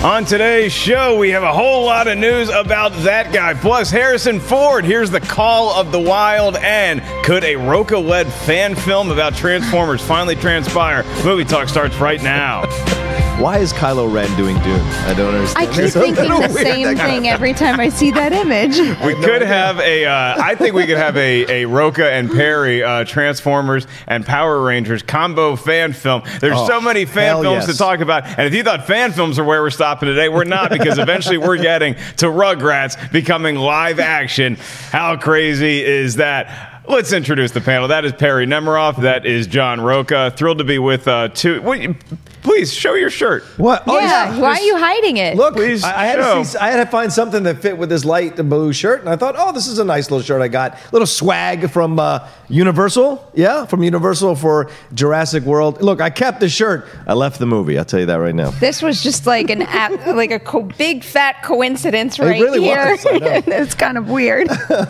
On today's show, we have a whole lot of news about that guy. Plus, Harrison Ford, here's the call of the wild. And could a Rocha-led fan film about Transformers finally transpire? Movie Talk starts right now. Why is Kylo Ren doing Dune? I don't understand. I keep thinking the same thing every time I see that image. We could have I think we could have a Rocha and Perri Transformers and Power Rangers combo fan film. There's so many fan films to talk about. And if you thought fan films are where we're stopping today, we're not, because eventually we're getting to Rugrats becoming live action. How crazy is that? Let's introduce the panel. That is Perri Nemiroff. That is John Rocha. Thrilled to be with two. Please show your shirt. What? Oh, yeah. Why are you hiding it? Look, please. I had to find something that fit with this light blue shirt, and I thought, oh, this is a nice little shirt I got. Little swag from Universal. Yeah, from Universal for Jurassic World. Look, I kept the shirt. I left the movie. I'll tell you that right now. This was just like a big fat coincidence right here. It really was. I know. It's kind of weird.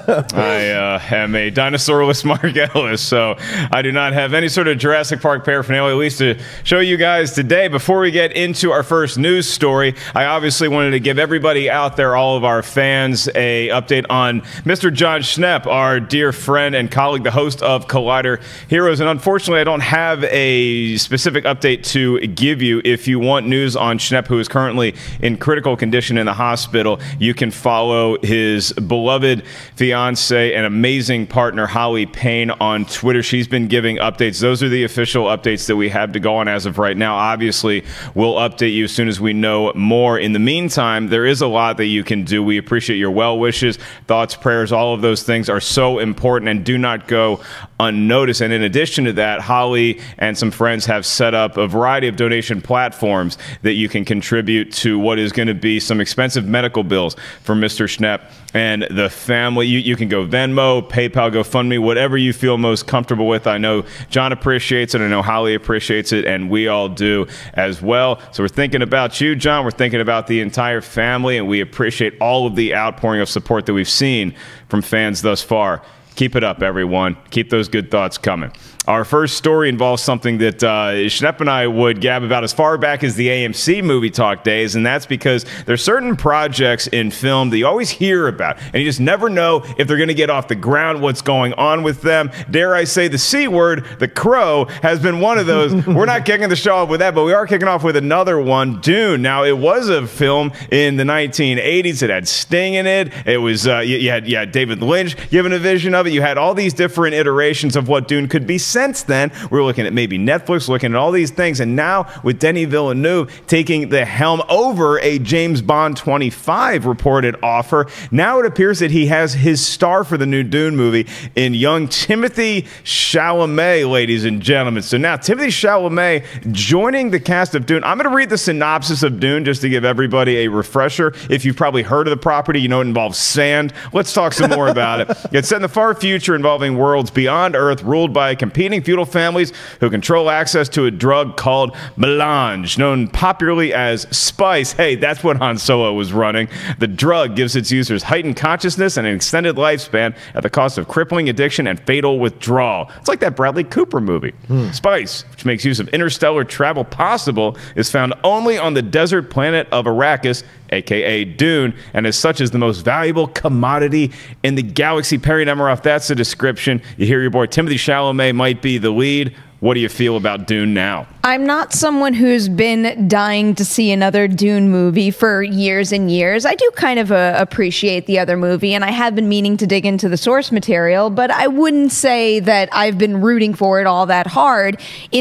I am a dinosaurless Mark Ellis, so I do not have any sort of Jurassic Park paraphernalia, at least to show you guys today. Before we get into our first news story, I obviously wanted to give everybody out there, all of our fans, a update on Mr. John Schnepp, our dear friend and colleague, the host of Collider Heroes. And unfortunately, I don't have a specific update to give you. If you want news on Schnepp, who is currently in critical condition in the hospital, you can follow his beloved fiance and amazing partner, Holly Payne, on Twitter. She's been giving updates. Those are the official updates that we have to go on as of right now. Obviously, we'll update you as soon as we know more. In the meantime, there is a lot that you can do. We appreciate your well wishes, thoughts, prayers. All of those things are so important and do not go unnoticed. And in addition to that, Holly and some friends have set up a variety of donation platforms that you can contribute to what is going to be some expensive medical bills for Mr. Schnepp and the family. You can go Venmo, PayPal, GoFundMe, whatever you feel most comfortable with. I know John appreciates it. I know Holly appreciates it, and we all do as well. So we're thinking about you, John. We're thinking about the entire family, and we appreciate all of the outpouring of support that we've seen from fans thus far. Keep it up, everyone. Keep those good thoughts coming. Our first story involves something that Schnepp and I would gab about as far back as the AMC Movie Talk days, and that's because there's certain projects in film that you always hear about, and you just never know if they're going to get off the ground, what's going on with them. Dare I say the C word, The Crow, has been one of those. We're not kicking the show off with that, but we are kicking off with another one, Dune. Now, it was a film in the 1980s. It had Sting in it. It was you had David Lynch giving a vision of it. You had all these different iterations of what Dune could be. Since then, we're looking at maybe Netflix, looking at all these things, and now with Denis Villeneuve taking the helm over a James Bond 25 reported offer, now it appears that he has his star for the new Dune movie in young Timothee Chalamet, ladies and gentlemen. So now Timothee Chalamet joining the cast of Dune. I'm going to read the synopsis of Dune just to give everybody a refresher. If you've probably heard of the property, you know it involves sand. Let's talk some more about it. It's set in the far future involving worlds beyond Earth ruled by competing feudal families who control access to a drug called melange, known popularly as spice. Hey, that's what Han Solo was running. The drug gives its users heightened consciousness and an extended lifespan at the cost of crippling addiction and fatal withdrawal. It's like that Bradley Cooper movie. Spice, which makes use of interstellar travel possible, is found only on the desert planet of Arrakis, a.k.a. Dune, and as such is the most valuable commodity in the galaxy. Perri Nemiroff, that's the description. You hear your boy Timothee Chalamet might be the lead. What do you feel about Dune now? I'm not someone who's been dying to see another Dune movie for years and years. I do kind of appreciate the other movie, and I have been meaning to dig into the source material, but I wouldn't say that I've been rooting for it all that hard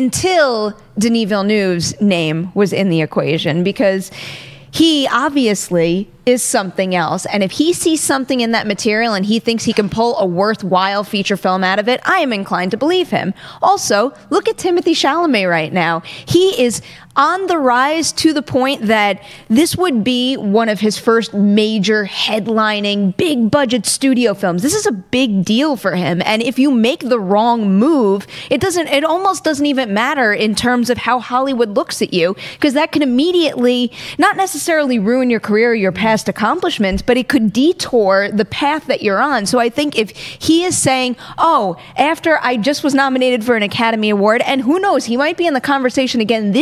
until Denis Villeneuve's name was in the equation, because he obviously is something else. And if he sees something in that material and he thinks he can pull a worthwhile feature film out of it, I am inclined to believe him. Also, look at Timothee Chalamet right now. He is on the rise to the point that this would be one of his first major headlining big budget studio films. This is a big deal for him. And if you make the wrong move, it almost doesn't even matter in terms of how Hollywood looks at you, because that can immediately not necessarily ruin your career or your past accomplishments, but it could detour the path that you're on. So I think if he is saying, oh, after I just was nominated for an Academy Award, and who knows, he might be in the conversation again this year as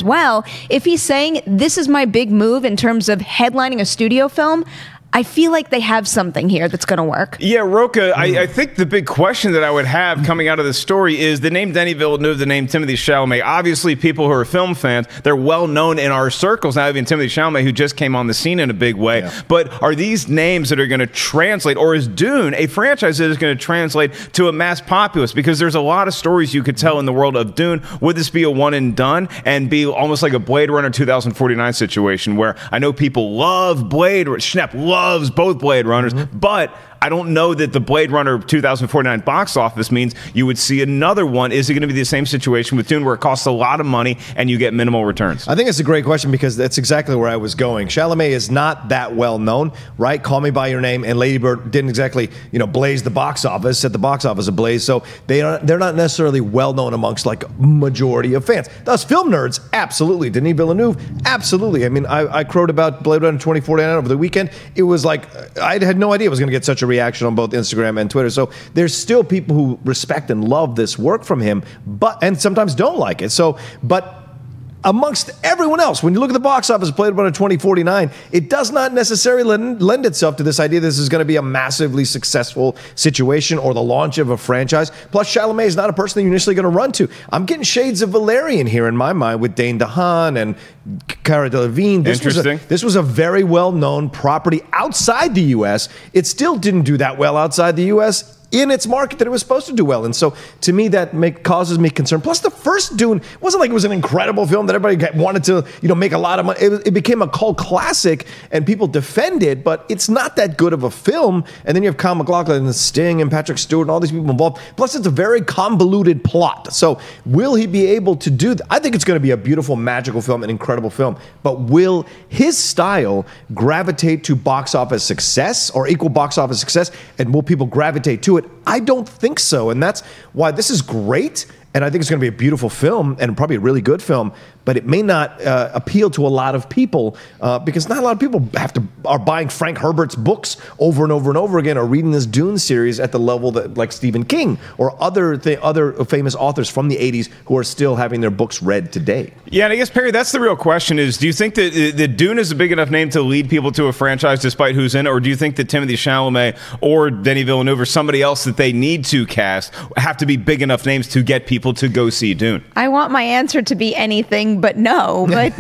as well. If he's saying this is my big move in terms of headlining a studio film, I feel like they have something here that's going to work. Yeah, Rocha, I think the big question that I would have coming out of this story is the name Denis Villeneuve, the name Timothée Chalamet. Obviously, people who are film fans, they're well known in our circles now, even Timothée Chalamet, who just came on the scene in a big way. Yeah. But are these names that are going to translate, or is Dune a franchise that is going to translate to a mass populace? Because there's a lot of stories you could tell in the world of Dune. Would this be a one and done and be almost like a Blade Runner 2049 situation where I know people love Blade, Schnepp loves both Blade Runners, but I don't know that the Blade Runner 2049 box office means you would see another one. Is it going to be the same situation with Dune where it costs a lot of money and you get minimal returns? I think it's a great question because that's exactly where I was going. Chalamet is not that well known, right? Call Me By Your Name and Lady Bird didn't exactly, blaze the box office, set the box office ablaze. So they're not necessarily well known amongst like majority of fans. Thus, film nerds, absolutely. Denis Villeneuve, absolutely. I mean, I crowed about Blade Runner 2049 over the weekend. It was like I had no idea it was going to get such a reaction on both Instagram and Twitter. So there's still people who respect and love this work from him, and sometimes don't like it. But amongst everyone else, when you look at the box office of Blade Runner 2049, it does not necessarily lend itself to this idea this is going to be a massively successful situation or the launch of a franchise. Plus, Chalamet is not a person that you're initially going to run to. I'm getting shades of Valerian here in my mind with Dane DeHaan and Cara Delevingne. This was a very well-known property outside the U.S. It still didn't do that well outside the U.S. in its market that it was supposed to do well. And so, to me, that causes me concern. Plus, the first Dune wasn't like it was an incredible film that everybody wanted to, make a lot of money. It became a cult classic, and people defend it, but it's not that good of a film. And then you have Kyle MacLachlan and Sting and Patrick Stewart and all these people involved. Plus, it's a very convoluted plot. So, will he be able to do that? I think it's going to be a beautiful, magical film, an incredible film. But will his style gravitate to box office success or equal box office success? And will people gravitate to it? I don't think so, and that's why this is great, and I think it's going to be a beautiful film and probably a really good film, but it may not appeal to a lot of people because not a lot of people are buying Frank Herbert's books over and over and over again or reading this Dune series at the level that like Stephen King or other famous authors from the 80s who are still having their books read today. Yeah, and I guess, Perri, that's the real question is, do you think that Dune is a big enough name to lead people to a franchise despite who's in it, or do you think that Timothée Chalamet or Denis Villeneuve or somebody else that they need to cast have to be big enough names to get people to go see Dune? I want my answer to be anything but no. But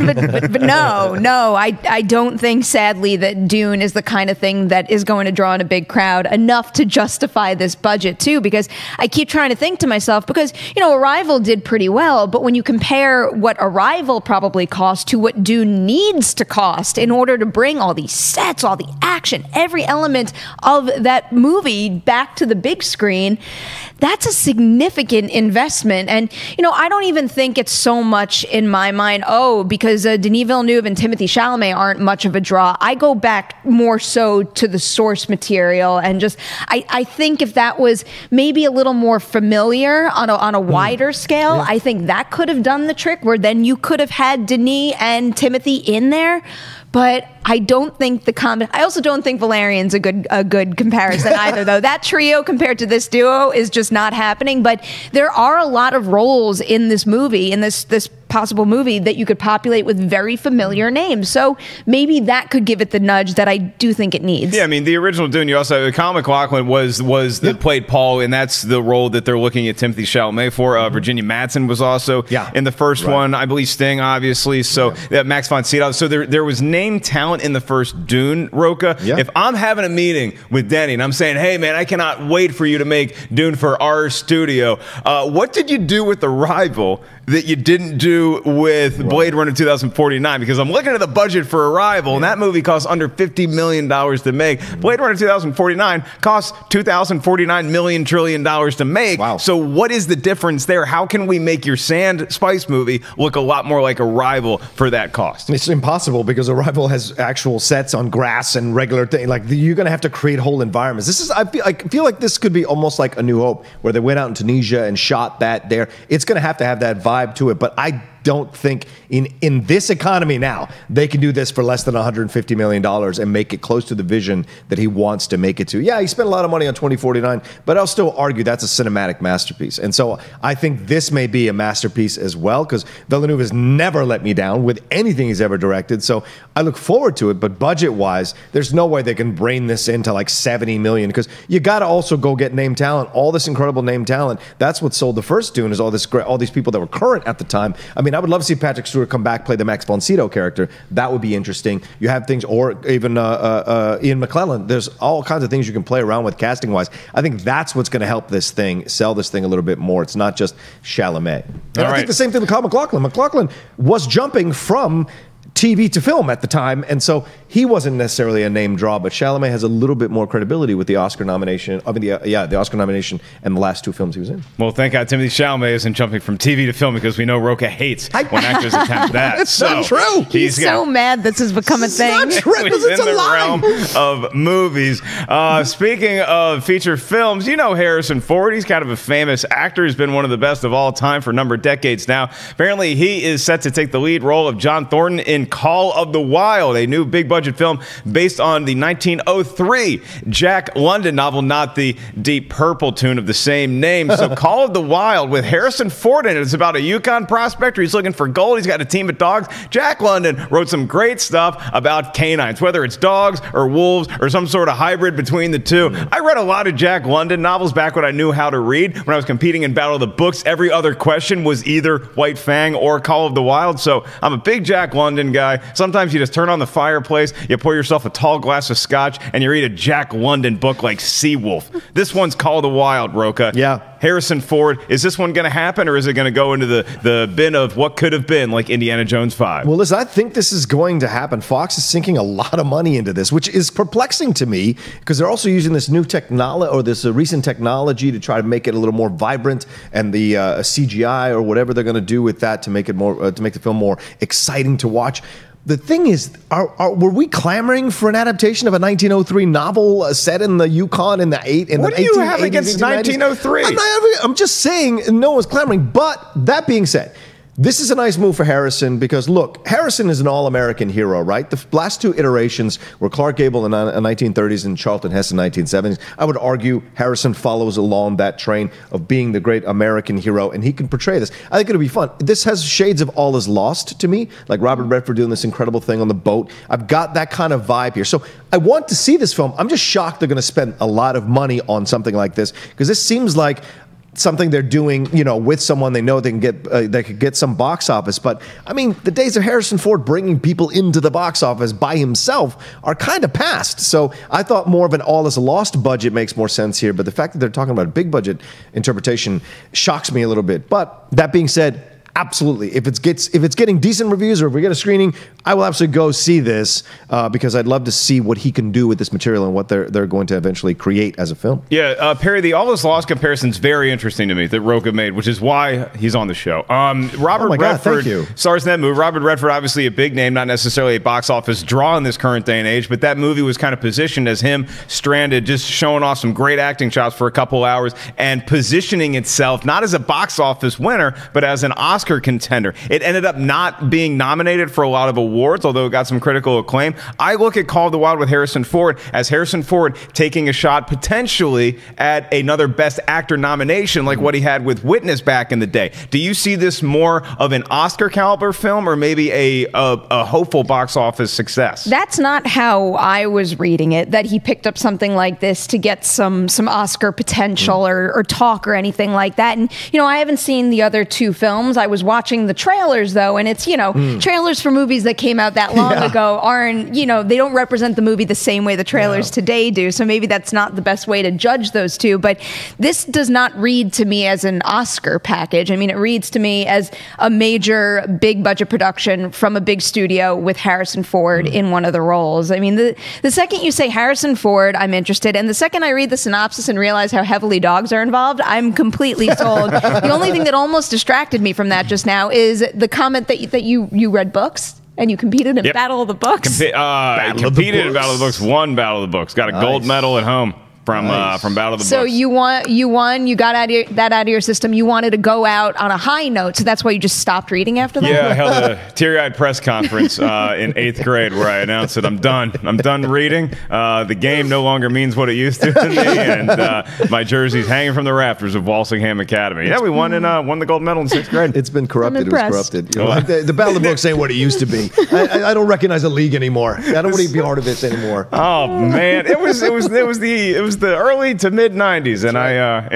no. I don't think, sadly, that Dune is the kind of thing that is going to draw in a big crowd enough to justify this budget, too, because I keep trying to think to myself, because, Arrival did pretty well, but when you compare what Arrival probably cost to what Dune needs to cost in order to bring all these sets, all the action, every element of that movie back to the big screen, that's a significant investment. And, I don't even think it's so much in my mind, because Denis Villeneuve and Timothée Chalamet aren't much of a draw. I go back more so to the source material and just, I think if that was maybe a little more familiar on a wider scale, I think that could have done the trick where then you could have had Denis and Timothy in there. But I don't think I also don't think Valerian's a good comparison either, though. That trio compared to this duo is just not happening. But there are a lot of roles in this movie, in this possible movie, that you could populate with very familiar names. So maybe that could give it the nudge that I do think it needs. Yeah, I mean, the original Dune, you also have Kyle MacLachlan that played Paul, and that's the role that they're looking at Timothée Chalamet for. Virginia Madsen was also in the first one. I believe Sting, obviously. So Max von Sydow. So there was name talent in the first Dune, Rocha. If I'm having a meeting with Denny and I'm saying, hey, man, I cannot wait for you to make Dune for our studio. What did you do with Arrival that you didn't do with Blade Runner 2049? Because I'm looking at the budget for Arrival, and that movie costs under $50 million to make. Blade Runner 2049 costs $2,049 million trillion to make. Wow. So what is the difference there? How can we make your Sand Spice movie look a lot more like Arrival for that cost? It's impossible because Arrival has actual sets on grass and regular things. Like, you're going to have to create whole environments. I feel like this could be almost like A New Hope, where they went out in Tunisia and shot that there. It's going to have that vibe to it, but I don't think in this economy now, they can do this for less than $150 million and make it close to the vision that he wants to make it to. Yeah, he spent a lot of money on 2049, but I'll still argue that's a cinematic masterpiece. And so I think this may be a masterpiece as well, because Villeneuve has never let me down with anything he's ever directed. So I look forward to it, but budget-wise, there's no way they can brain this into like 70 million, because you got to also go get name talent, all this incredible name talent. That's what sold the first Dune, is all these people that were current at the time. I mean, I would love to see Patrick Stewart come back, play the Max von Sydow character. That would be interesting. You have things, or even Ian McKellen. There's all kinds of things you can play around with casting-wise. I think that's what's going to help this thing, sell this thing a little bit more. It's not just Chalamet. And I think the same thing with Kyle MacLachlan. MacLachlan was jumping from TV to film at the time, and so he wasn't necessarily a name draw, but Chalamet has a little bit more credibility with the Oscar nomination. I mean, the Oscar nomination and the last 2 films he was in. Well, thank God Timothee Chalamet isn't jumping from TV to film, because we know Rocha hates when actors attempt that. It's not true. He's so mad this has become a thing. It's not true. It's in the realm of movies. Speaking of feature films, you know Harrison Ford. He's kind of a famous actor. He's been one of the best of all time for a number of decades now. Apparently, he is set to take the lead role of John Thornton in Call of the Wild, a new big-budget film based on the 1903 Jack London novel, not the Deep Purple tune of the same name. So Call of the Wild with Harrison Ford in it. It's about a Yukon prospector. He's looking for gold. He's got a team of dogs. Jack London wrote some great stuff about canines, whether it's dogs or wolves or some sort of hybrid between the two. I read a lot of Jack London novels back when I knew how to read. When I was competing in Battle of the Books, every other question was either White Fang or Call of the Wild. So I'm a big Jack London guy. Sometimes you just turn on the fireplace, you pour yourself a tall glass of scotch, and you read a Jack London book like Seawolf. This one's Call of the Wild, Rocha. Yeah. Harrison Ford, is this one going to happen, or is it going to go into the bin of what could have been, like Indiana Jones 5? Well, listen, I think this is going to happen. Fox is sinking a lot of money into this, which is perplexing to me, because they're also using this new technology, or this recent technology, to try to make it a little more vibrant, and the CGI or whatever they're going to do with that to make it more, to make the film more exciting to watch. The thing is, were we clamoring for an adaptation of a 1903 novel set in the Yukon in the 1880s? What do you have against 1903? I'm just saying no one's clamoring. But that being said, this is a nice move for Harrison, because, look, Harrison is an all-American hero, right? The last 2 iterations were Clark Gable in the 1930s and Charlton Heston in the 1970s. I would argue Harrison follows along that train of being the great American hero, and he can portray this. I think it'll be fun. This has shades of All Is Lost to me, like Robert Redford doing this incredible thing on the boat. I've got that kind of vibe here. So I want to see this film. I'm just shocked they're going to spend a lot of money on something like this, because this seems like something they're doing, you know, with someone they know they can get, they could get some box office. But I mean, the days of Harrison Ford bringing people into the box office by himself are kind of past. So I thought more of an All Is Lost budget makes more sense here. But the fact that they're talking about a big budget interpretation shocks me a little bit. But that being said, absolutely. If it's getting decent reviews, or if we get a screening, I will absolutely go see this, because I'd love to see what he can do with this material and what they're going to eventually create as a film. Yeah, Perry, the All Is Lost comparison is very interesting to me that Rocha made, which is why he's on the show. Robert Redford stars in that movie. Robert Redford, obviously a big name, not necessarily a box office draw in this current day and age, but that movie was kind of positioned as him stranded, just showing off some great acting chops for a couple hours and positioning itself not as a box office winner, but as an Oscar contender. It ended up not being nominated for a lot of awards, although it got some critical acclaim. I look at Call of the Wild with Harrison Ford as Harrison Ford taking a shot potentially at another Best Actor nomination, like what he had with Witness back in the day. Do you see this more of an Oscar caliber film, or maybe a hopeful box office success? That's not how I was reading it, that he picked up something like this to get some Oscar potential or talk or anything like that. And, you know, I haven't seen the other 2 films. I was watching the trailers, though, and it's, you know, trailers for movies that came out that long ago aren't, you know, they don't represent the movie the same way the trailers today do. So maybe that's not the best way to judge those 2. But this does not read to me as an Oscar package. I mean, it reads to me as a major big budget production from a big studio with Harrison Ford in one of the roles. I mean, the second you say Harrison Ford, I'm interested. And the second I read the synopsis and realize how heavily dogs are involved, I'm completely sold. The only thing that almost distracted me from that just now is the comment that you read books. And you competed in Battle of the Books? Competed in Battle of the Books, won Battle of the Books, got a gold medal at home. from Battle of the So Books. you won. You got that out of your system. You wanted to go out on a high note, so that's why you just stopped reading after that. Yeah, I held a teary-eyed press conference in 8th grade where I announced that I'm done. I'm done reading. The game no longer means what it used to me, and my jersey's hanging from the rafters of Walsingham Academy. Yeah, we won the gold medal in 6th grade. It's been corrupted. It was corrupted. You know, like the Battle of the Books ain't what it used to be. I don't recognize a league anymore. I don't want to be part of this anymore. Oh man, it was the early to mid 90s, and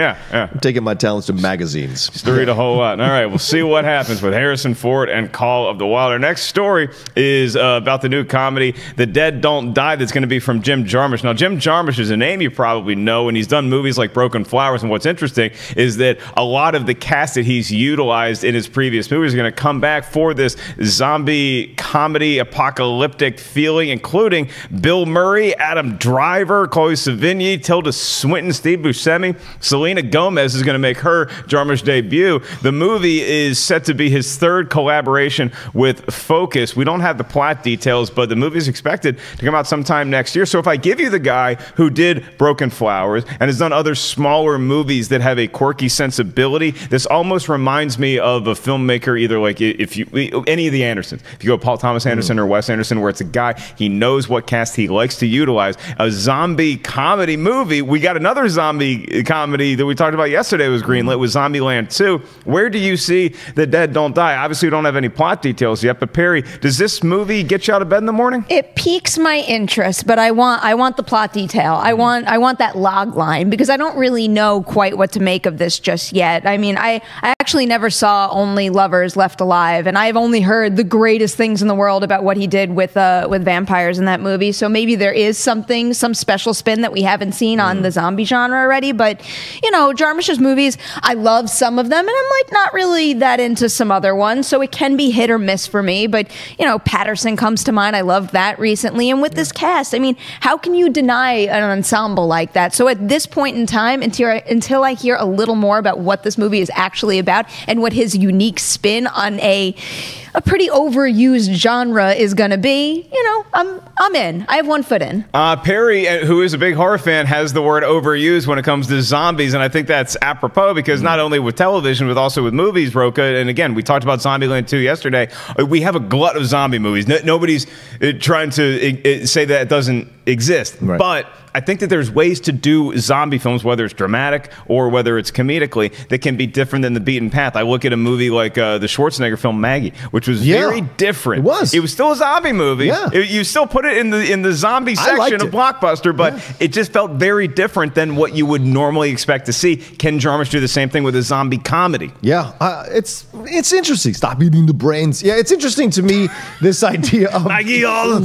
I'm taking my talents to magazines. Just to read a whole lot. All right, we'll see what happens with Harrison Ford and Call of the Wild. Our next story is about the new comedy, The Dead Don't Die, that's going to be from Jim Jarmusch. Now, Jim Jarmusch is a name you probably know, and he's done movies like Broken Flowers, and what's interesting is that a lot of the cast that he's utilized in his previous movies are going to come back for this zombie comedy apocalyptic feeling, including Bill Murray, Adam Driver, Chloe Sevigny, Tilda Swinton, Steve Buscemi. Selena Gomez is going to make her Jarmusch debut. The movie is set to be his third collaboration with Focus. We don't have the plot details, but the movie is expected to come out sometime next year. So if I give you the guy who did Broken Flowers and has done other smaller movies that have a quirky sensibility, this almost reminds me of a filmmaker, either like any of the Andersons. If you go Paul Thomas Anderson or Wes Anderson, where it's a guy, he knows what cast he likes to utilize. A zombie comedy movie. We got another zombie comedy that we talked about yesterday was greenlit with Zombieland 2. Where do you see The Dead Don't Die? Obviously, we don't have any plot details yet, but Perri, does this movie get you out of bed in the morning? It piques my interest, but I want the plot detail. I want that log line, because I don't really know quite what to make of this just yet. I mean, I actually never saw Only Lovers Left Alive, and I've only heard the greatest things in the world about what he did with vampires in that movie. So maybe there is some special spin that we haven't seen on the zombie genre already. But Jarmusch's movies, I love some of them, and I'm like not really that into some other ones. So it can be hit or miss for me. But Patterson comes to mind. I loved that recently. And with this cast, I mean, how can you deny an ensemble like that? So at this point in time, until I hear a little more about what this movie is actually about and what his unique spin on a pretty overused genre is going to be, I'm in. I have one foot in. Perri, who is a big horror fan, has the word overused when it comes to zombies, and I think that's apropos because not only with television, but also with movies, Rocha, and again, we talked about Zombieland 2 yesterday. We have a glut of zombie movies. Nobody's trying to say that it doesn't exist, right. But I think that there's ways to do zombie films, whether it's dramatic or whether it's comedically, that can be different than the beaten path. I look at a movie like the Schwarzenegger film Maggie, which was very different. It was still a zombie movie. Yeah. You still put it in the zombie section of Blockbuster, but it just felt very different than what you would normally expect to see. Can Jarmusch do the same thing with a zombie comedy? Yeah, it's interesting. Stop eating the brains. Yeah, it's interesting to me, this idea of Maggie,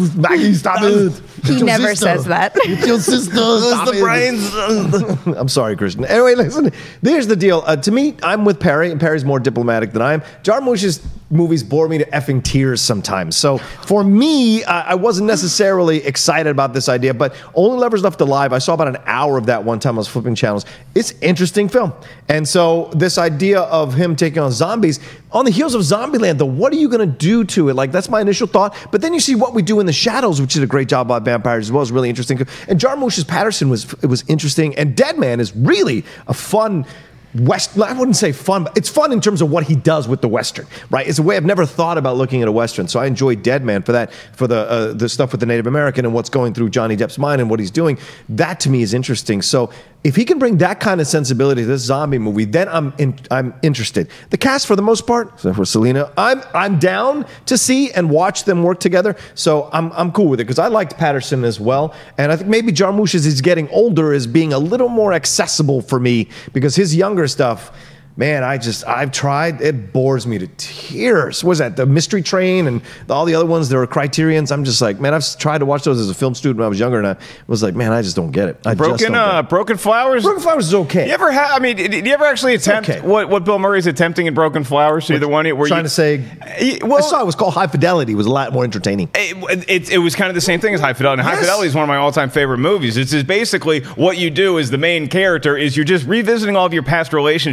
stop it. He never says that. It's your sister. The brains. I'm sorry, Christian. Anyway, listen, here's the deal. To me, I'm with Perri, and Perri's more diplomatic than I am. Jarmusch's movies bore me to effing tears sometimes. So for me, I wasn't necessarily excited about this idea, but Only Lovers Left Alive, I saw about an hour of that one time I was flipping channels. It's an interesting film. And so this idea of him taking on zombies, on the heels of Zombieland, though, what are you going to do to it? Like, that's my initial thought. But then you see What We Do in the Shadows, which did a great job about vampires as well. It's really interesting. And Jarmusch's Patterson was interesting. And Dead Man is really a fun I wouldn't say fun, but it's fun in terms of what he does with the Western, right? It's a way I've never thought about looking at a Western. So I enjoy Dead Man for that, for the stuff with the Native American and what's going through Johnny Depp's mind and what he's doing. That to me is interesting. So if he can bring that kind of sensibility to this zombie movie, then I'm interested. The cast, for the most part, so for Selena, I'm down to see and watch them work together. So I'm cool with it because I liked Patterson as well, and I think maybe Jarmusch, as he's getting older, is being a little more accessible for me because his younger stuff, man, I've tried. It bores me to tears. What was that? The Mystery Train and all the other ones that are Criterions. I'm just like, man, I've tried to watch those as a film student when I was younger, and I was like, man, I just don't get it. Broken Flowers? Broken Flowers is okay. You ever have? I mean, did you ever actually attempt what Bill Murray's attempting in Broken Flowers? Either one? Where trying to say, I saw it was called High Fidelity. It was a lot more entertaining. It was kind of the same thing as High Fidelity. High Fidelity is one of my all-time favorite movies. It's just basically what you do as the main character is you're just revisiting all of your past relationships to see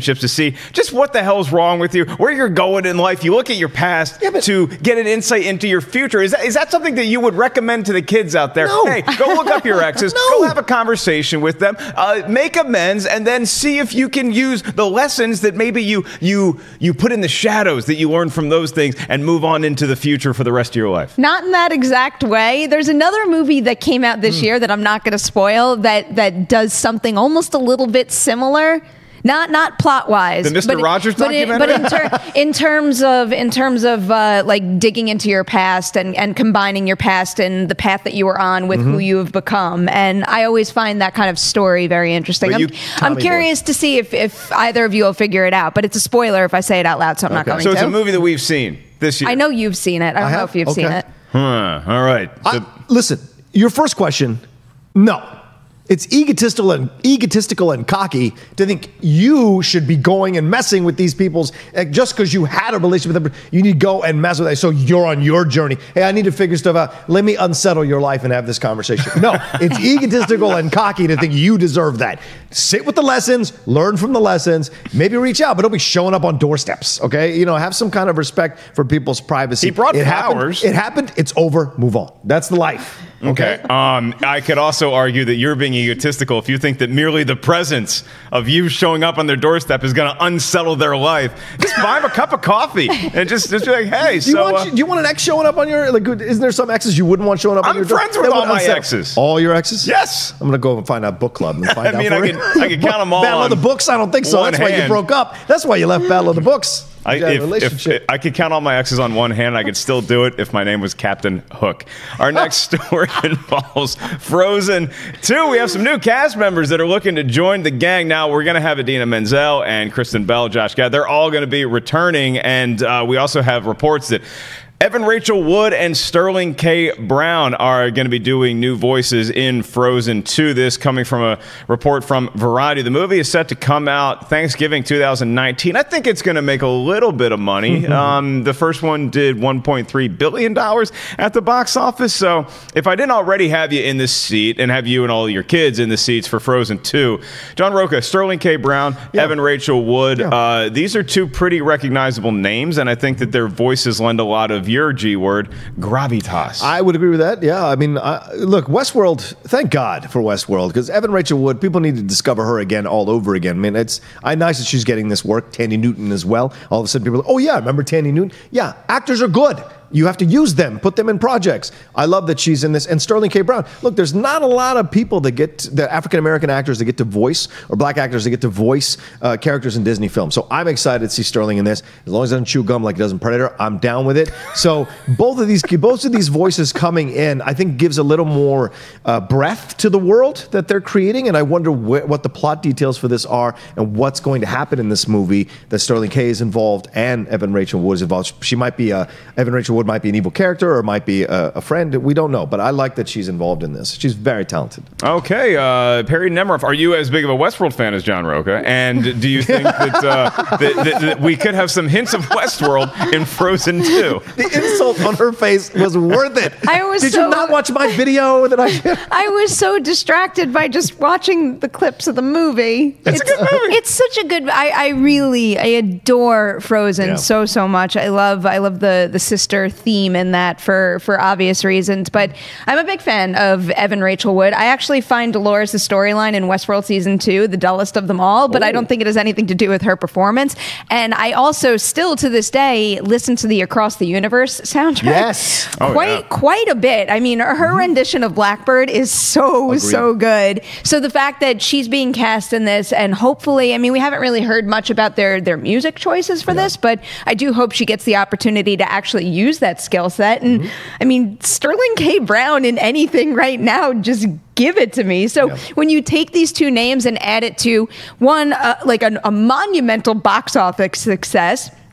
see just what the hell's wrong with you, where you're going in life. You look at your past to get an insight into your future. Is that something that you would recommend to the kids out there? No. Hey, go look up your exes. No. Go have a conversation with them. Make amends, and then see if you can use the lessons that maybe you put in the shadows that you learned from those things and move on into the future for the rest of your life. Not in that exact way. There's another movie that came out this year that I'm not going to spoil that does something almost a little bit similar. Not plot wise, the Mr. Rogers documentary. But in terms of like digging into your past and combining your past and the path that you were on with who you have become, and I always find that kind of story very interesting. I'm curious to see if either of you will figure it out, but it's a spoiler if I say it out loud, so I'm not going to. So it's a movie that we've seen this year. I know you've seen it. I don't know if you've seen it. All right. Listen, your first question, no. It's egotistical and cocky to think you should be going and messing with these people's just because you had a relationship with them. You need to go and mess with them. So you're on your journey. Hey, I need to figure stuff out. Let me unsettle your life and have this conversation. No, it's egotistical and cocky to think you deserve that. Sit with the lessons, learn from the lessons, maybe reach out, but don't be showing up on doorsteps. Okay, have some kind of respect for people's privacy. He brought flowers. It happened. It's over. Move on. That's the life. Okay. I could also argue that you're being egotistical if you think that merely the presence of you showing up on their doorstep is going to unsettle their life. Just buy them a cup of coffee and just be like, hey. Do you want an ex showing up on your? Like, isn't there some exes you wouldn't want showing up on your door? I'm friends with all my exes. All your exes? Yes. I'm gonna go and find out book club and find out. I can count them all. Battle of the Books? I don't think so. That's why you broke up. That's why you left Battle of the Books. If I could count all my exes on one hand, I could still do it if my name was Captain Hook. Our next story involves Frozen 2. We have some new cast members that are looking to join the gang. Now, we're going to have Idina Menzel and Kristen Bell, Josh Gad. They're all going to be returning, and we also have reports that Evan Rachel Wood and Sterling K. Brown are going to be doing new voices in Frozen 2. This coming from a report from Variety. The movie is set to come out Thanksgiving 2019. I think it's going to make a little bit of money. The first one did $1.3 billion at the box office. So if I didn't already have you in this seat and have you and all your kids in the seats for Frozen 2, John Rocha, Sterling K. Brown, Evan Rachel Wood, these are two pretty recognizable names, and I think that their voices lend a lot of your G word, gravitas. I would agree with that. Yeah. I mean, look, Westworld, thank God for Westworld, because Evan Rachel Wood, people need to discover her again all over again. I mean, it's nice that she's getting this work. Tandy Newton as well. All of a sudden people are like, oh yeah, remember Tandy Newton? Yeah, actors are good. You have to use them, put them in projects. I love that she's in this. And Sterling K. Brown. Look, there's not a lot of people the African-American actors that get to voice, or black actors that get to voice characters in Disney films. So I'm excited to see Sterling in this. As long as it doesn't chew gum like he does in Predator, I'm down with it. So both of these voices coming in, I think gives a little more breadth to the world that they're creating. And I wonder what the plot details for this are and what's going to happen in this movie that Sterling K. is involved and Evan Rachel Wood is involved. She might be Evan Rachel Wood might be an evil character or might be a friend. We don't know, but I like that she's involved in this. She's very talented. Okay, Perri Nemiroff, are you as big of a Westworld fan as John Rocha? And do you think that we could have some hints of Westworld in Frozen 2? The insult on her face was worth it. Did you not watch my video that I was so distracted by just watching the clips of the movie. It's a good movie. It's such a good. I adore Frozen so much. I love the sister theme in that for obvious reasons. But I'm a big fan of Evan Rachel Wood. I actually find Dolores' storyline in Westworld season 2 the dullest of them all, but I don't think it has anything to do with her performance. And I also still to this day listen to the Across the Universe soundtrack. Yes, quite a bit. I mean, her rendition of Blackbird is so good. So the fact that she's being cast in this, and hopefully, I mean, we haven't really heard much about their music choices for this, but I do hope she gets the opportunity to actually use that skill set. And I mean, Sterling K. Brown in anything right now, just give it to me. So when you take these two names and add it to one, like a monumental box office success,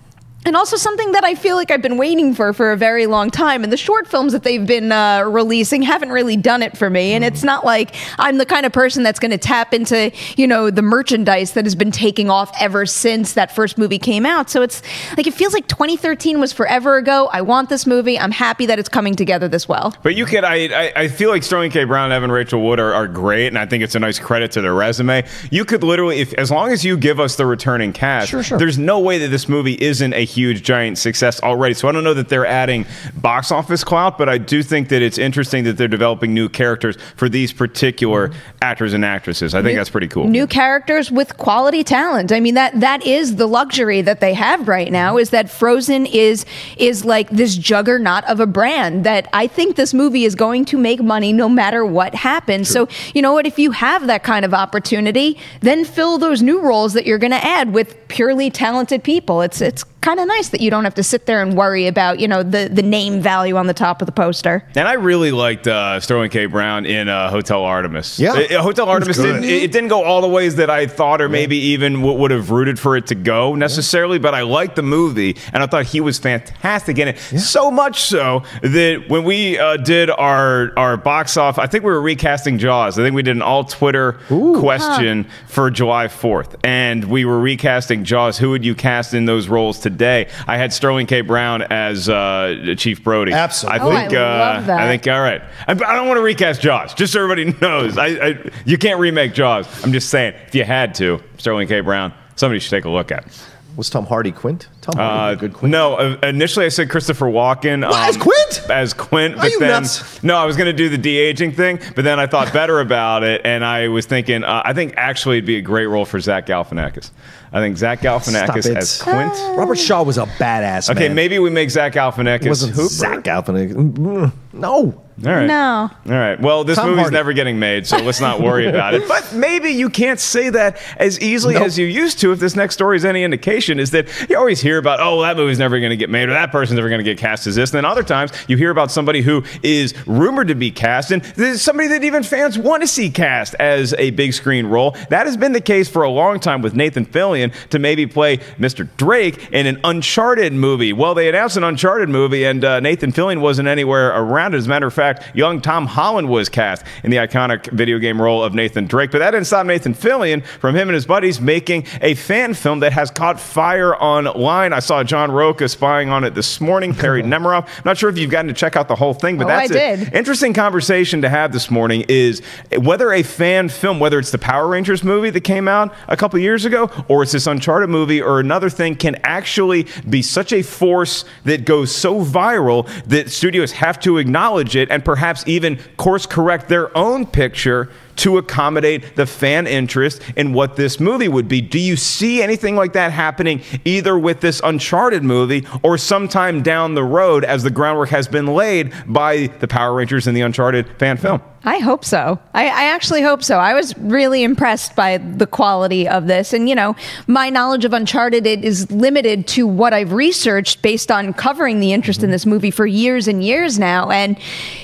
And also something that I feel like I've been waiting for a very long time. And the short films that they've been releasing haven't really done it for me. And it's not like I'm the kind of person that's going to tap into, the merchandise that has been taking off ever since that first movie came out. So it's like, it feels like 2013 was forever ago. I want this movie. I'm happy that it's coming together this well. But you could, I feel like Sterling K. Brown, Evan Rachel Wood are great. And I think it's a nice credit to their resume. You could literally, as long as you give us the returning cast, sure. There's no way that this movie isn't a huge, giant success already. So I don't know that they're adding box office clout, but I do think that it's interesting that they're developing new characters for these particular actors and actresses. I think that's pretty cool. New characters with quality talent. I mean, that is the luxury that they have right now, is that Frozen is like this juggernaut of a brand that I think this movie is going to make money no matter what happens. True. So, you know what? If you have that kind of opportunity, then fill those new roles that you're going to add with purely talented people. It's kind of nice that you don't have to sit there and worry about, the name value on the top of the poster. And I really liked Sterling K. Brown in Hotel Artemis. Yeah. Hotel Artemis, it didn't go all the ways that I thought, or maybe even would have rooted for it to go necessarily, but I liked the movie, and I thought he was fantastic in it. Yeah. So much so that when we did our box off, I think we were recasting Jaws. I think we did an all-Twitter question for July 4th, and we were recasting Jaws. Who would you cast in those roles today? I had Sterling K. Brown as Chief Brody. Absolutely. I love that. I think, all right. I don't want to recast Jaws, just so everybody knows. You can't remake Jaws. I'm just saying, if you had to, Sterling K. Brown, somebody should take a look at. Was Tom Hardy Quint? Tom Hardy, a good Quint. No, initially I said Christopher Walken. As Quint? As Quint. Are you nuts? No, I was going to do the de-aging thing, but then I thought better about it, and I was thinking, I think actually it'd be a great role for Zach Galifianakis. I think Zach Galifianakis as Quint. Robert Shaw was a badass, Okay, man. maybe we make Zach Galifianakis It wasn't Hooper. Zach Galifianakis. No. All right. No. All right. Well, this Tom movie's Hardy. never getting made, so let's not worry about it. But maybe you can't say that as easily as you used to. If this next story is any indication, is that you always hear about, oh, that movie's never going to get made, or that person's never going to get cast as this. And then other times you hear about somebody who is rumored to be cast, and there's somebody that even fans want to see cast as a big screen role. That has been the case for a long time with Nathan Fillion to maybe play Mr. Drake in an Uncharted movie. Well, they announced an Uncharted movie, and Nathan Fillion wasn't anywhere around it. As a matter of fact, young Tom Holland was cast in the iconic video game role of Nathan Drake. But that didn't stop Nathan Fillion from him and his buddies making a fan film that has caught fire online. I saw John Rocha spying on it this morning, Perri Nemiroff. Not sure if you've gotten to check out the whole thing, but that's an interesting conversation to have this morning, is whether a fan film, whether it's the Power Rangers movie that came out a couple years ago, or it's this Uncharted movie or another thing, can actually be such a force that goes so viral that studios have to acknowledge it and perhaps even course correct their own picture to accommodate the fan interest in what this movie would be. Do you see anything like that happening either with this Uncharted movie or sometime down the road as the groundwork has been laid by the Power Rangers and the Uncharted fan film? I hope so. I actually hope so. I was really impressed by the quality of this. And, my knowledge of Uncharted is limited to what I've researched based on covering the interest in this movie for years and years now. And,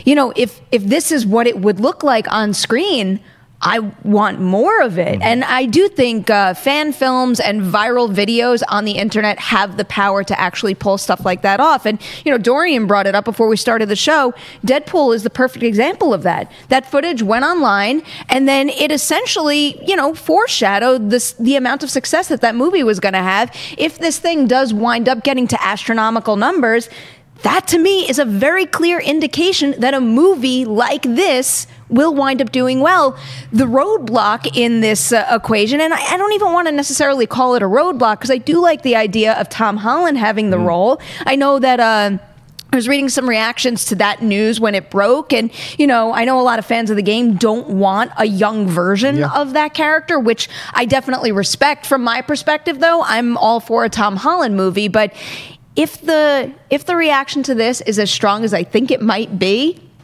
if this is what it would look like on screen, I want more of it. And I do think fan films and viral videos on the internet have the power to actually pull stuff like that off. And, Dorian brought it up before we started the show. Deadpool is the perfect example of that. That footage went online, and then it essentially, foreshadowed the amount of success that movie was going to have. If this thing does wind up getting to astronomical numbers, that to me is a very clear indication that a movie like this will wind up doing well. The roadblock in this equation, and I don't even want to necessarily call it a roadblock, because I do like the idea of Tom Holland having the role. I know that I was reading some reactions to that news when it broke, and I know a lot of fans of the game don't want a young version of that character, which I definitely respect. From my perspective, though, I'm all for a Tom Holland movie, but if the reaction to this is as strong as I think it might be,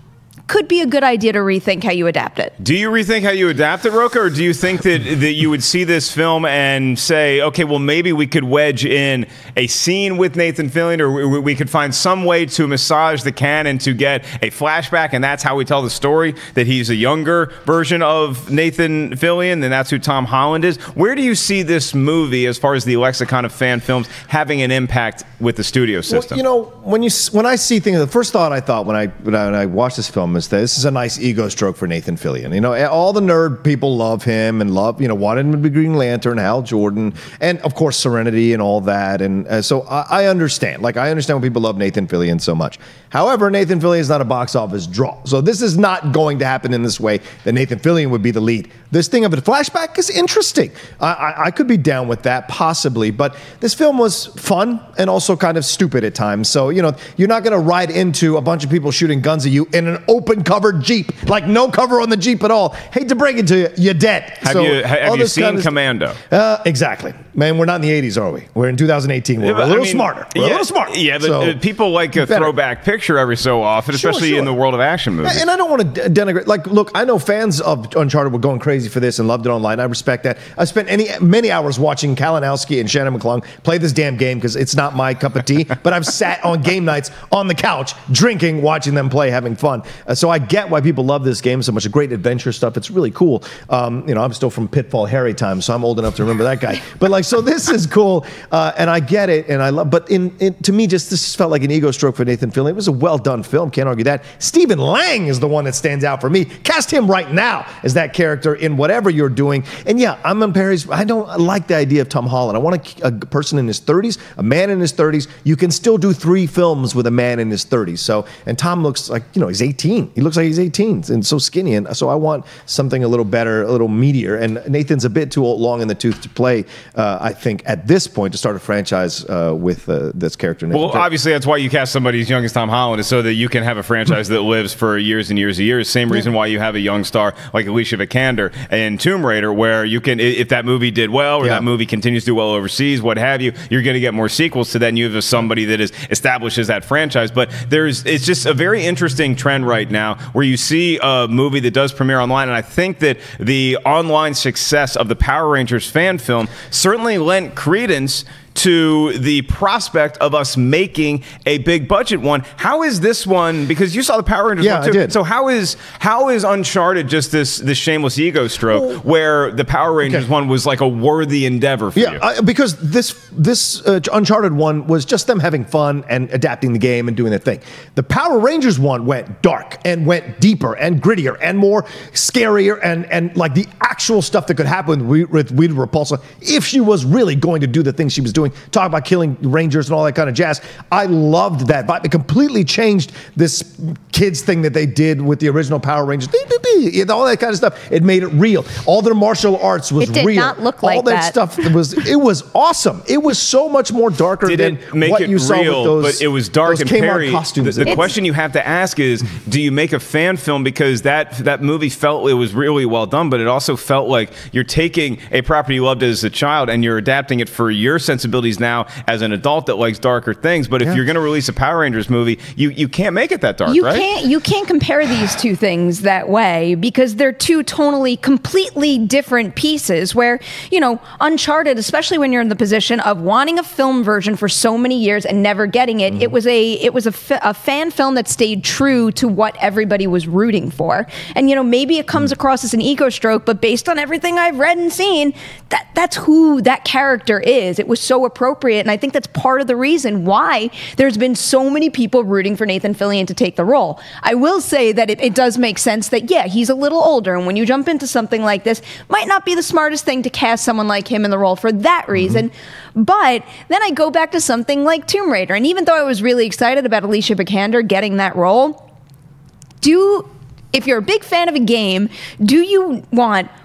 could be a good idea to rethink how you adapt it. Do you rethink how you adapt it, Rocha, or do you think that you would see this film and say, okay, well, maybe we could wedge in a scene with Nathan Fillion, or we could find some way to massage the canon to get a flashback, and that's how we tell the story, that he's a younger version of Nathan Fillion, and that's who Tom Holland is? Where do you see this movie, as far as the lexicon of fan films, having an impact with the studio system? Well, when I see things, the first thought I thought when I watched this film is that this is a nice ego stroke for Nathan Fillion. All the nerd people love him and wanted him to be Green Lantern, Hal Jordan, and of course Serenity and all that. And so I understand. I understand when people love Nathan Fillion so much. However, Nathan Fillion is not a box office draw. So this is not going to happen in this way that Nathan Fillion would be the lead. This thing of a flashback is interesting. I could be down with that, possibly. But this film was fun and also kind of stupid at times. So, you're not going to ride into a bunch of people shooting guns at you in an open covered Jeep. No cover on the Jeep at all. Hate to break it to you, you're dead. Have you seen Commando? Exactly. Man, we're not in the 80s, are we? We're in 2018. We're a little smarter. We're a little smart. Yeah, but people like a throwback picture every so often, especially in the world of action movies. And I don't want to denigrate. Look, I know fans of Uncharted were going crazy for this and loved it online. I respect that. I spent many hours watching Kalinowski and Shannon McClung play this damn game because it's not my cup of tea. But I've sat on game nights on the couch, drinking, watching them play, having fun. So I get why people love this game so much. Great adventure stuff. It's really cool. I'm still from Pitfall Harry time, so I'm old enough to remember that guy. But so this is cool, and I get it, and I love. But to me, this felt like an ego stroke for Nathan Fillion. It was a well done film. Can't argue that. Stephen Lang is the one that stands out for me. Cast him right now as that character in whatever you're doing. And yeah, I'm on Perry's. I don't like the idea of Tom Holland. I want a person in his 30s, a man in his 30s. You can still do 3 films with a man in his 30s. So, and Tom looks like he's 18. He looks like he's 18 and so skinny. And so I want something a little better, a little meatier. And Nathan's a bit too long in the tooth to play, I think, at this point to start a franchise with this character. Well, obviously, that's why you cast somebody as young as Tom Holland, is so that you can have a franchise that lives for years and years and years. Same reason why you have a young star like Alicia Vikander in Tomb Raider, where you can, if that movie did well or that movie continues to do well overseas, what have you, you're going to get more sequels to that, and you have somebody that is establishes that franchise. But it's just a very interesting trend right now where you see a movie that does premiere online, and I think that the online success of the Power Rangers fan film certainly lent credence to the prospect of us making a big budget one. How is this one? Because you saw the Power Rangers one too. I did. So how is Uncharted just this shameless ego stroke where the Power Rangers one was like a worthy endeavor for you? Because this Uncharted one was just them having fun and adapting the game and doing their thing. The Power Rangers one went dark and went deeper and grittier and more scarier and like the actual stuff that could happen with Rita Repulsa if she was really going to do the things she was doing. Talk about killing Rangers and all that kind of jazz. I loved that vibe. It completely changed this kids thing that they did with the original Power Rangers. All that kind of stuff. It made it real. All their martial arts was real. It did not look like that. All that stuff it was awesome. It was so much more darker than what you saw with those. But it was dark and Perry. Costumes. The question you have to ask is, do you make a fan film? Because that movie felt it was really well done, but it also felt like you're taking a property you loved as a child and you're adapting it for your sensibilities now as an adult that likes darker things. But if you're going to release a Power Rangers movie, you can't make it that dark, right? You can't compare these two things that way because they're two tonally completely different pieces where, Uncharted, especially when you're in the position of wanting a film version for so many years and never getting it, it was a fan film that stayed true to what everybody was rooting for. And, maybe it comes across as an ego stroke, but based on everything I've read and seen, that's who that character is. It was so appropriate, and I think that's part of the reason why there's been so many people rooting for Nathan Fillion to take the role. I will say that it does make sense that, he's a little older, and when you jump into something like this, might not be the smartest thing to cast someone like him in the role for that reason. But then I go back to something like Tomb Raider, and even though I was really excited about Alicia Vikander getting that role, if you're a big fan of a game, do you want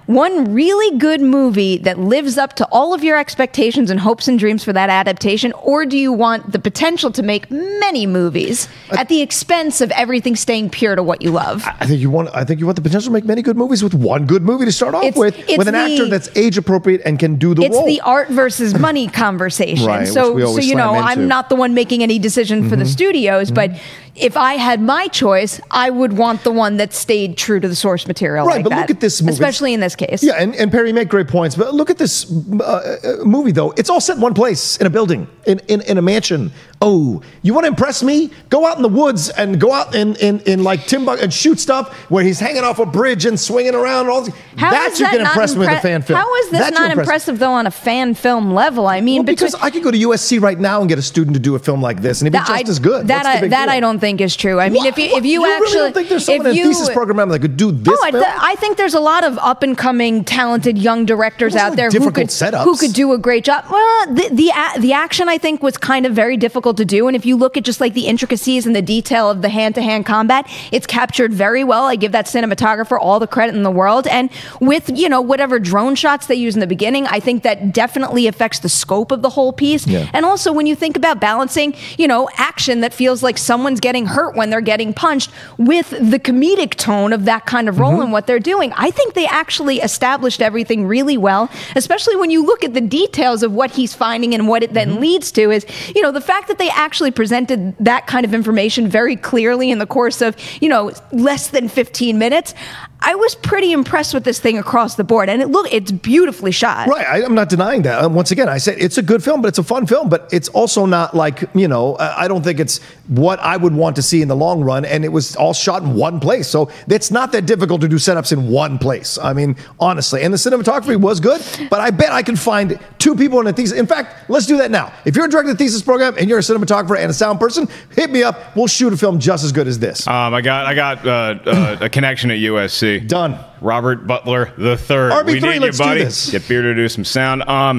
one really good movie that lives up to all of your expectations and hopes and dreams for that adaptation, or do you want the potential to make many movies at the expense of everything staying pure to what you love? I think you want the potential to make many good movies with one good movie to start off with an actor that's age appropriate and can do the role. It's the art versus money conversation. Right, so which I'm not the one making any decision for the studios, but if I had my choice, I would want the one that stayed true to the source material. Right, like but that, look at this movie. especially in this case. Yeah, and Perri, you make great points, but look at this movie, though. It's all set in one place, in a building, in a mansion. Oh, you want to impress me? Go out in the woods and go out in like Timbuktu and shoot stuff where he's hanging off a bridge and swinging around. And all this. That's you can impress me with a fan film. How is this not impressive, though, on a fan film level? I mean, because I could go to USC right now and get a student to do a film like this, and it'd be just as good. That I don't think is true. I mean, if you actually really don't think there's someone in a thesis program that could do this film? I think there's a lot of up and coming, talented young directors out there who could do a great job. Well, the action I think was kind of very difficult to do, and if you look at just like the intricacies and the detail of the hand-to-hand combat, it's captured very well. I give that cinematographer all the credit in the world, and with whatever drone shots they use in the beginning, I think that definitely affects the scope of the whole piece. Yeah. And also when you think about balancing, action that feels like someone's getting hurt when they're getting punched with the comedic tone of that kind of role and what they're doing, I think they actually established everything really well, especially when you look at the details of what he's finding and what it then leads to is, the fact that they actually presented that kind of information very clearly in the course of, less than 15 minutes. I was pretty impressed with this thing across the board, and it's beautifully shot. Right, I'm not denying that. Once again, I said it's a good film, but it's a fun film, but it's also not like, I don't think it's what I would want to see in the long run, and it was all shot in one place, so it's not that difficult to do setups in one place. I mean, honestly, and the cinematography was good, but I bet I can find two people in a thesis. In fact, let's do that now. If you're directing a thesis program and you're a cinematographer and a sound person, hit me up. We'll shoot a film just as good as this. I got a connection at USC. Done. Robert Butler III. RB3, we need let's you, buddy. do this. Get Beard to do some sound.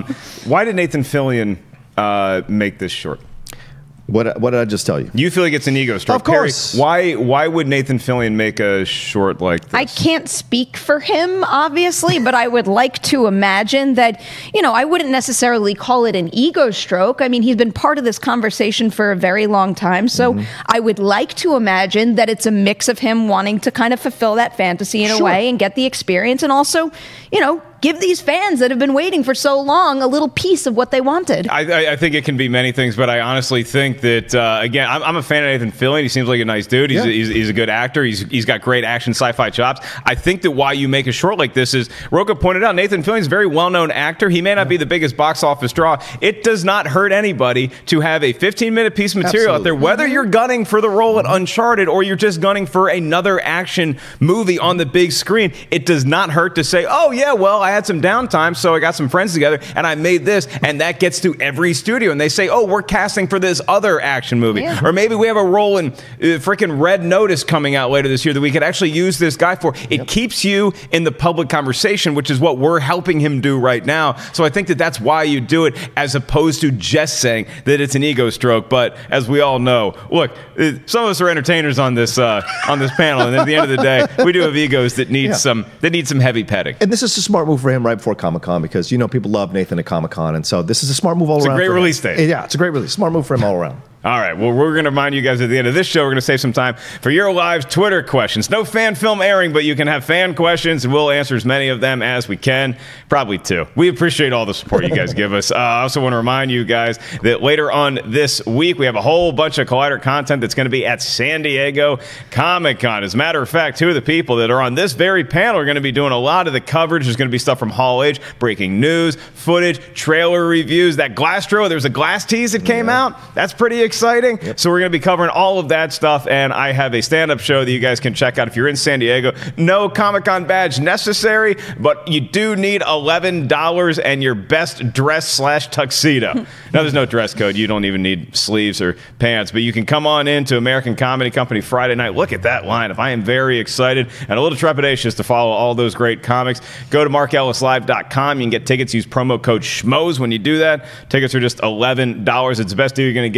Why did Nathan Fillion make this short? What did I just tell you? You feel like it's an ego stroke. Of course. Perri, why would Nathan Fillion make a short like this? I can't speak for him, obviously, but I would like to imagine that, I wouldn't necessarily call it an ego stroke. I mean, he's been part of this conversation for a very long time, so I would like to imagine that it's a mix of him wanting to kind of fulfill that fantasy in a way and get the experience, and also, give these fans that have been waiting for so long a little piece of what they wanted. I think it can be many things, but I honestly think that, again, I'm a fan of Nathan Fillion. He seems like a nice dude. He's a good actor. He's got great action sci-fi chops. I think that why you make a short like this is, Rocha pointed out, Nathan Fillion's a very well-known actor. He may not be the biggest box office draw. It does not hurt anybody to have a 15-minute piece of material out there, whether you're gunning for the role at Uncharted or you're just gunning for another action movie on the big screen. It does not hurt to say, oh, yeah, well, I had some downtime, so I got some friends together, and I made this, and that gets to every studio, and they say, oh, we're casting for this other action movie. Or maybe we have a role in freaking Red Notice coming out later this year that we could actually use this guy for. It keeps you in the public conversation, which is what we're helping him do right now. So I think that that's why you do it, as opposed to just saying that it's an ego stroke. But as we all know, look, some of us are entertainers on this panel, and at the end of the day, we do have egos that need some heavy petting. And this is a smart move for him right before Comic-Con, because people love Nathan at Comic-Con, and so this is a smart move all around. It's a great release date. Yeah, it's a great release. Smart move for him all around. All right, well, we're going to remind you guys at the end of this show, we're going to save some time for your live Twitter questions. No fan film airing, but you can have fan questions, and we'll answer as many of them as we can. Probably two. We appreciate all the support you guys give us. I also want to remind you guys that later on this week, we have a whole bunch of Collider content that's going to be at San Diego Comic-Con. As a matter of fact, two of the people that are on this very panel are going to be doing a lot of the coverage. There's going to be stuff from Hall H, breaking news, footage, trailer reviews. That Glastro, there's a Glass tease that came out. That's pretty exciting. So we're going to be covering all of that stuff, and I have a stand-up show that you guys can check out if you're in San Diego. No Comic-Con badge necessary, but you do need $11 and your best dress/tuxedo. Now, there's no dress code. You don't even need sleeves or pants, but you can come on into American Comedy Company Friday night. Look at that lineup. I am very excited and a little trepidatious to follow all those great comics. Go to markellislive.com. You can get tickets. Use promo code SCHMOES when you do that. Tickets are just $11. It's the best deal you're going to get at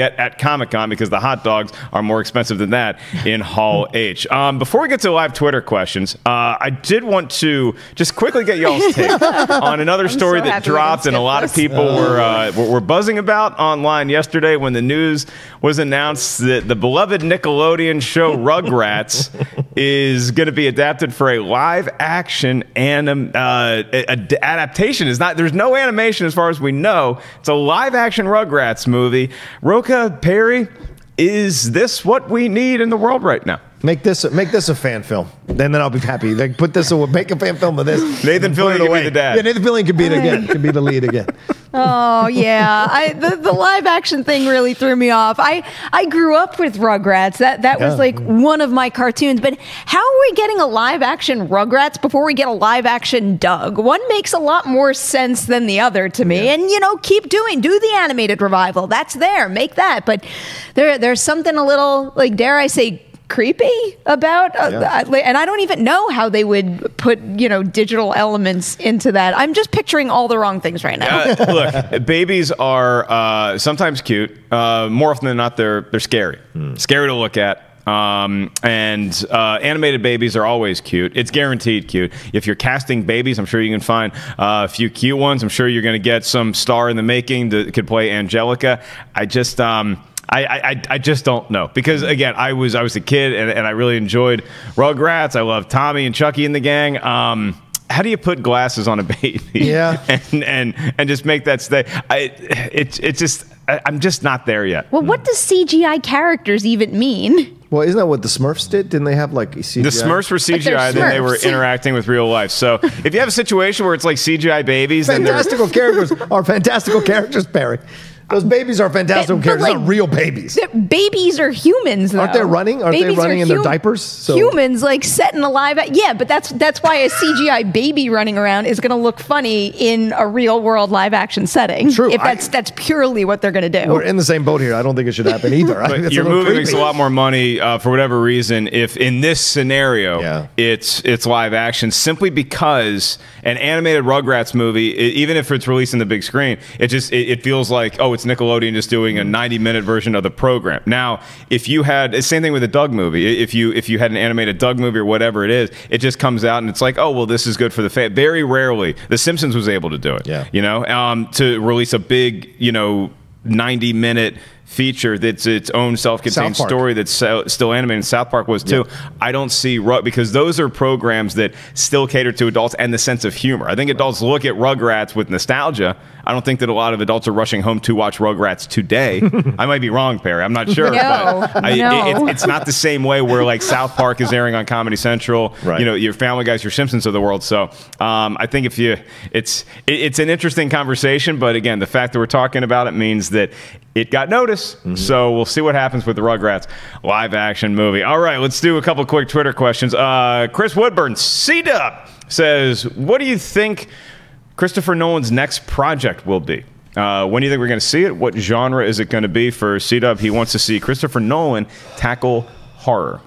Comic-Con because the hot dogs are more expensive than that in Hall H. Before we get to live Twitter questions, I did want to just quickly get y'all's take on another story that dropped and a lot of people were buzzing about online yesterday when the news was announced that the beloved Nickelodeon show Rugrats is going to be adapted for a live-action adaptation. There's no animation as far as we know. It's a live-action Rugrats movie. Rocha, Perri, is this what we need in the world right now? Make this a fan film. Then I'll be happy. Like, make a fan film of this. Nathan Fillion could be the dad. Yeah, Nathan Fillion could be it again. Could be the lead again. Oh yeah, the live action thing really threw me off. I grew up with Rugrats. That was like one of my cartoons. But how are we getting a live action Rugrats before we get a live action Doug? One makes a lot more sense than the other to me. Yeah. And do the animated revival. That's there. Make that. But there's something a little, like, dare I say, creepy about and I don't even know how they would put digital elements into that. I'm just picturing all the wrong things right now. Look, babies are sometimes cute. More often than not, they're scary. Scary to look at. Animated babies are always cute. It's guaranteed cute. If you're casting babies, I'm sure you can find a few cute ones. I'm sure you're going to get some star in the making that could play Angelica. I just don't know, because again, I was a kid and I really enjoyed Rugrats. I love Tommy and Chucky and the gang. How do you put glasses on a baby? Yeah, and just make that stay? I'm just not there yet. Well, what does CGI characters even mean? Well, isn't that what the Smurfs did? Didn't they have like CGI? The Smurfs were CGI, then they were interacting with real life. So if you have a situation where it's like CGI babies, fantastical characters are fantastical characters, Perri. Those babies are fantastical characters, not real babies. Babies are humans, though. Aren't they running? Aren't they running in their diapers? So. Humans, like, set in a live... Yeah, but that's why a CGI baby running around is going to look funny in a real-world live-action setting. True. If that's purely what they're going to do. We're in the same boat here. I don't think it should happen either. But your movie makes a lot more money for whatever reason if, in this scenario, it's live-action, simply because an animated Rugrats movie, even if it's released in the big screen, it feels like, it's Nickelodeon just doing a 90-minute version of the program. Now, if you had, same thing with a Doug movie, if you had an animated Doug movie or whatever it is, it just comes out and it's like, this is good for the fan. Very rarely, The Simpsons was able to do it. Yeah. To release a big, 90-minute feature that's its own self-contained story that's still animated. South Park was too. I don't see because those are programs that still cater to adults and the sense of humor. I think adults look at Rugrats with nostalgia. I don't think that a lot of adults are rushing home to watch Rugrats today. I might be wrong, Perri. I'm not sure. It's not the same way where like South Park is airing on Comedy Central. Right. Your Family Guys, your Simpsons of the world. So I think it's an interesting conversation. But again, the fact that we're talking about it means that it got noticed. So we'll see what happens with the Rugrats live action movie. All right, let's do a couple quick Twitter questions. Chris Woodburn, C-Dub, says, what do you think Christopher Nolan's next project will be? When do you think we're going to see it? What genre is it going to be? For C-Dub, he wants to see Christopher Nolan tackle horror.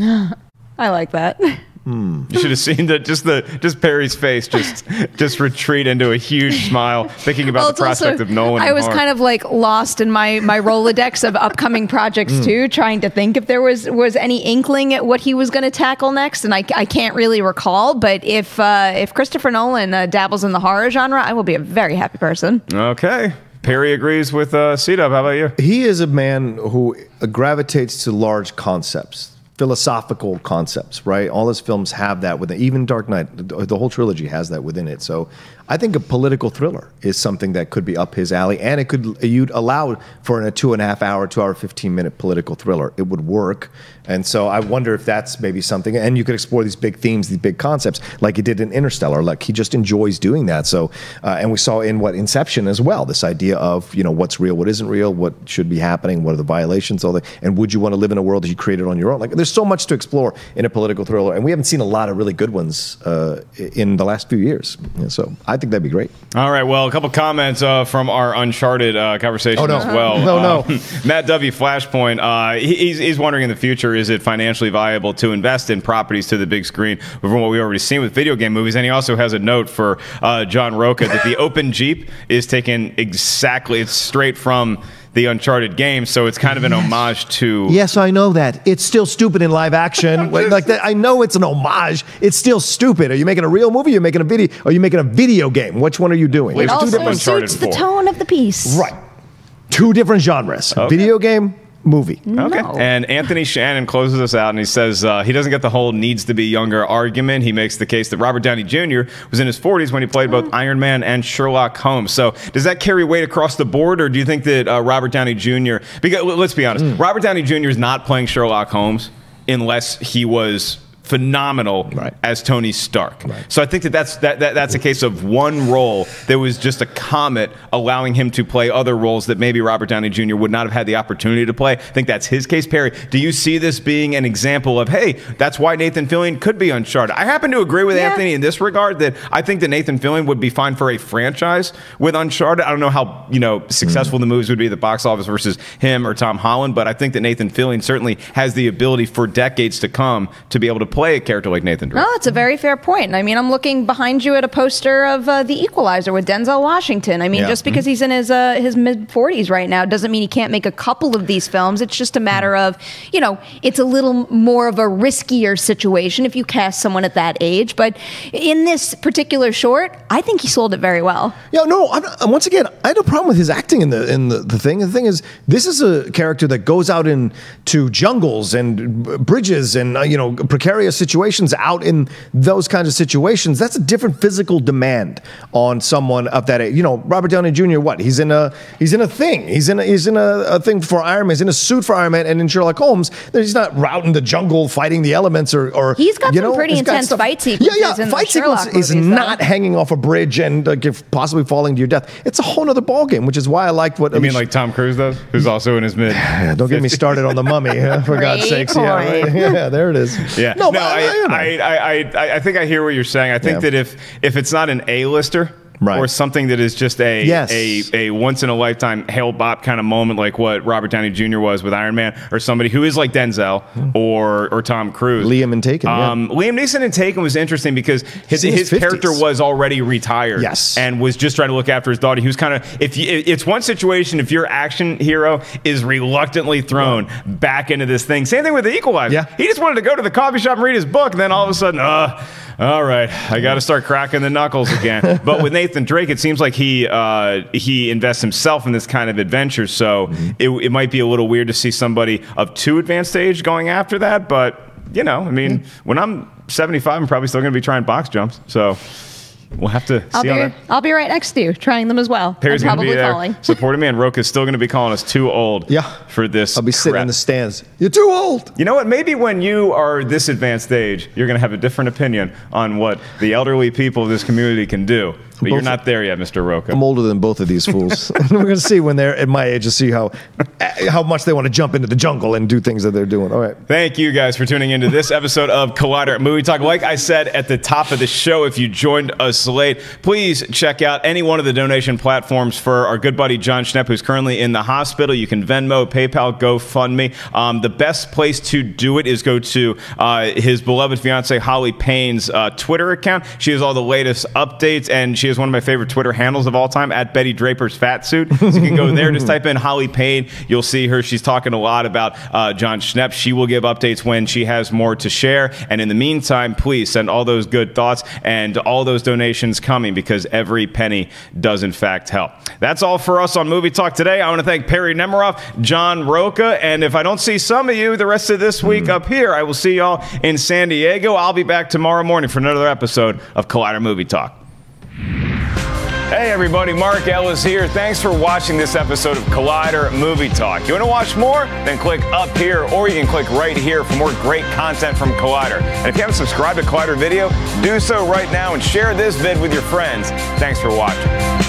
I like that. You should have seen just Perri's face just retreat into a huge smile, thinking about the prospect of Nolan. I was kind of like lost in my Rolodex of upcoming projects too, trying to think if there was any inkling at what he was going to tackle next, and I can't really recall. But if Christopher Nolan dabbles in the horror genre, I will be a very happy person. Okay. Perri agrees with C-Dub. How about you? He is a man who gravitates to large concepts. Philosophical concepts, right? All his films have that within. Even Dark Knight, the whole trilogy has that within it. So I think a political thriller is something that could be up his alley, and you'd allow for a 2.5 hour, 2 hour, 15-minute political thriller. It would work. And so I wonder if that's maybe something, and you could explore these big themes, these big concepts, like he did in Interstellar. Like, he just enjoys doing that. So, and we saw in Inception as well, this idea of, what's real, what isn't real, what should be happening, what are the violations, and would you want to live in a world that you created on your own? Like, there's so much to explore in a political thriller, and we haven't seen a lot of really good ones in the last few years. So I think that'd be great. All right, well, a couple comments from our Uncharted conversation as well. No. Matt W. Flashpoint, he's wondering in the future, is it financially viable to invest in properties to the big screen from what we've already seen with video game movies? And he also has a note for John Rocha that the open Jeep is taken exactly, it's straight from the Uncharted game, so it's kind of an homage to... Yes, I know that. It's still stupid in live action. Like that, I know it's an homage. It's still stupid. Are you making a real movie? Are you making a video? Are you making a video game? Which one are you doing? It also Uncharted suits the tone of the piece. Right. Two different genres. Okay. Video game, movie. Okay. No. And Anthony Shannon closes us out, and he says he doesn't get the whole needs to be younger argument. He makes the case that Robert Downey Jr. was in his 40s when he played both Iron Man and Sherlock Holmes. So does that carry weight across the board, or do you think that Robert Downey Jr. Because let's be honest, Robert Downey Jr. is not playing Sherlock Holmes unless he was phenomenal as Tony Stark. So I think that's a case of one role that was just a comet, allowing him to play other roles that maybe Robert Downey Jr. would not have had the opportunity to play. I think that's his case. Perry, do you see this being an example of, hey, that's why Nathan Fillion could be Uncharted? I happen to agree with Anthony in this regard, that I think that Nathan Fillion would be fine for a franchise with Uncharted. I don't know how successful the movies would be at the box office versus him or Tom Holland, but I think that Nathan Fillion certainly has the ability for decades to come to be able to play a character like Nathan Drake. No, that's a very fair point. I mean, I'm looking behind you at a poster of The Equalizer with Denzel Washington. I mean, just because he's in his mid-40s right now doesn't mean he can't make a couple of these films. It's just a matter of, it's a little more of a riskier situation if you cast someone at that age. But in this particular short, I think he sold it very well. Yeah, no, once again, I had no problem with his acting in the thing. The thing is, this is a character that goes out into jungles and bridges and, precarious situations out in those kinds of situations. That's a different physical demand on someone of that age. Robert Downey Jr. What? He's in a thing. He's in a thing for Iron Man. He's in a suit for Iron Man, and in Sherlock Holmes, he's not out in the jungle fighting the elements or he's got some pretty intense fight sequences. Yeah, fight sequence is not hanging off a bridge and possibly falling to your death. It's a whole other ballgame, which is why I liked what. You mean like Tom Cruise does, who's also in his mid? Don't get me started on the Mummy, for God's sakes. Yeah, there it is. Yeah, no, I think I hear what you're saying. I think that if it's not an A-lister, or something that is just a once in a lifetime hail bop kind of moment, like what Robert Downey Jr. was with Iron Man, or somebody who is like Denzel or Tom Cruise. Liam and Taken. Liam Neeson in Taken was interesting because his character was already retired, and was just trying to look after his daughter. He was kind of it's one situation if your action hero is reluctantly thrown back into this thing. Same thing with The Equalizer. Yeah. He just wanted to go to the coffee shop and read his book, and then all of a sudden, all right, I got to start cracking the knuckles again. But with Nathan Drake, it seems like he invests himself in this kind of adventure. So it might be a little weird to see somebody of too advanced age going after that. But when I'm 75, I'm probably still going to be trying box jumps. So we'll have to see on that. I'll be right next to you, trying them as well. Perry's going to be there supporting me, and Rocha's still going to be calling us too old for this. I'll be sitting in the stands. You're too old. You know what? Maybe when you are this advanced age, you're going to have a different opinion on what the elderly people of this community can do. But you're not there yet, Mr. Rocha. I'm older than both of these fools. We're going to see when they're at my age to see how much they want to jump into the jungle and do things that they're doing. All right. Thank you guys for tuning into this episode of Collider Movie Talk. Like I said at the top of the show, if you joined us late, please check out any one of the donation platforms for our good buddy John Schnepp, who's currently in the hospital. You can Venmo, PayPal, GoFundMe. The best place to do it is go to his beloved fiancée Holly Payne's Twitter account. She has all the latest updates, and she is one of my favorite Twitter handles of all time, at Betty Draper's Fat Suit. So you can go there, just type in Holly Payne. You'll see her. She's talking a lot about John Schnepp. She will give updates when she has more to share. And in the meantime, please send all those good thoughts and all those donations coming, because every penny does in fact help. That's all for us on Movie Talk today. I want to thank Perri Nemiroff, John Rocha, and if I don't see some of you the rest of this week up here, I will see y'all in San Diego. I'll be back tomorrow morning for another episode of Collider Movie Talk. Hey everybody, Mark Ellis here. Thanks for watching this episode of Collider Movie Talk. You want to watch more? Then click up here, or you can click right here for more great content from Collider. And if you haven't subscribed to Collider Video, do so right now and share this vid with your friends. Thanks for watching.